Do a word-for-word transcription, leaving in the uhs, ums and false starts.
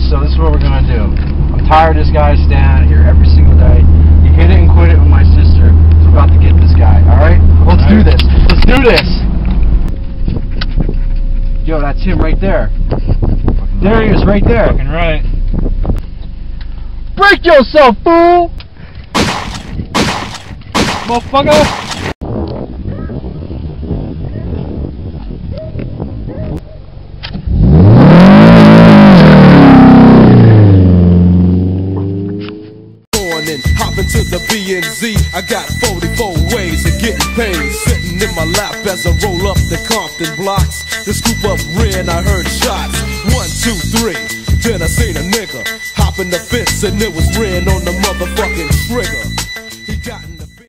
so this is what we're gonna do. I'm tired of this guy standing here every single day. He hit it and quit it with my sister. So we're about to get this guy, alright? Let's do this. Let's do this! Yo, that's him right there. There he is, right there. Fucking right. Break yourself, fool! Motherfucker! Hopping to the B and Z, I got forty-four ways of getting paid. Sitting in my lap as I roll up the Compton blocks. The scoop up ran, I heard shots. One, two, three. Then I seen a nigga hop in the fence and it was ran on the motherfucking trigger.